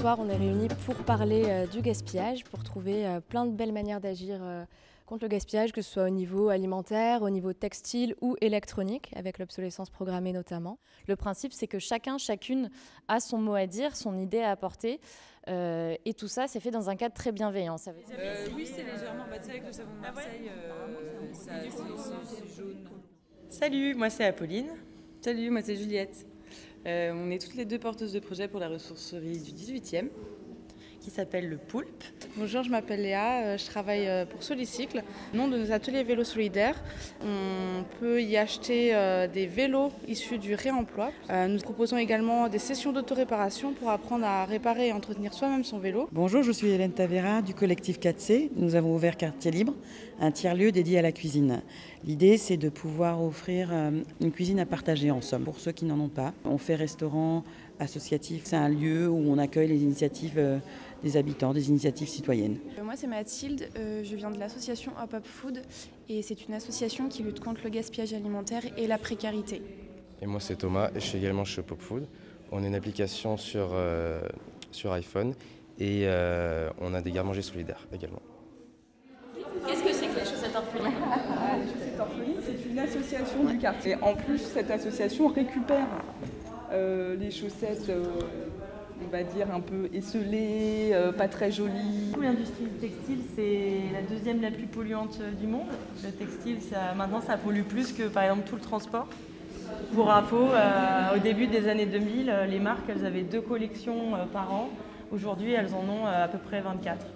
soir, on est réunis pour parler du gaspillage, pour trouver plein de belles manières d'agir contre le gaspillage, que ce soit au niveau alimentaire, au niveau textile ou électronique, avec l'obsolescence programmée notamment. Le principe, c'est que chacune a son mot à dire, son idée à apporter, et tout ça, c'est fait dans un cadre très bienveillant. Ça veut dire... Oui, c'est légèrement, tu sais, avec le savon de Marseille, c'est jaune. Salut, moi c'est Apolline. Salut, moi c'est Juliette. On est toutes les deux porteuses de projet pour la ressourcerie du 18e, qui s'appelle le Poulpe. Bonjour, je m'appelle Léa, je travaille pour Solicycle. Au nom de nos ateliers vélos solidaires, on peut y acheter des vélos issus du réemploi. Nous proposons également des sessions d'autoréparation pour apprendre à réparer et entretenir soi-même son vélo. Bonjour, je suis Hélène Tavera du collectif 4C. Nous avons ouvert Quartier Libre, un tiers-lieu dédié à la cuisine. L'idée, c'est de pouvoir offrir une cuisine à partager en somme, pour ceux qui n'en ont pas. On fait restaurant associatif, c'est un lieu où on accueille les initiatives des habitants, des initiatives citoyennes. Moi c'est Mathilde, je viens de l'association Hop Hop Food et c'est une association qui lutte contre le gaspillage alimentaire et la précarité. Et moi c'est Thomas et je suis également chez Hop Hop Food. On est une application sur iPhone et on a des garde-manger solidaires également. Qu'est-ce que c'est que les chaussettes orphelines ? Les chaussettes orphelines, c'est une association du quartier. En plus, cette association récupère les chaussettes, on va dire un peu esselées, pas très jolies. L'industrie du textile, c'est la deuxième la plus polluante du monde. Le textile, maintenant, ça pollue plus que par exemple tout le transport. Pour info, au début des années 2000, les marques, elles avaient 2 collections par an. Aujourd'hui, elles en ont à peu près 24.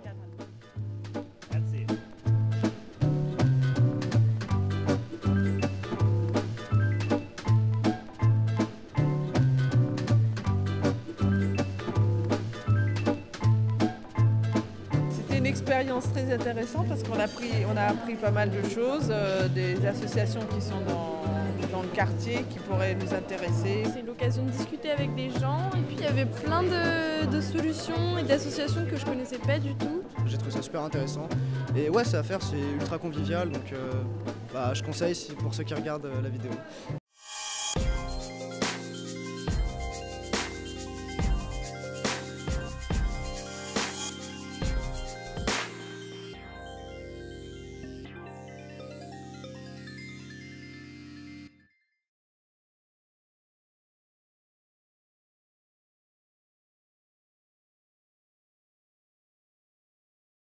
Une expérience très intéressante parce qu'on a appris pas mal de choses, des associations qui sont dans le quartier qui pourraient nous intéresser. C'est l'occasion de discuter avec des gens et puis il y avait plein de solutions et d'associations que je connaissais pas du tout. J'ai trouvé ça super intéressant et ouais, c'est à faire, c'est ultra convivial donc je conseille pour ceux qui regardent la vidéo.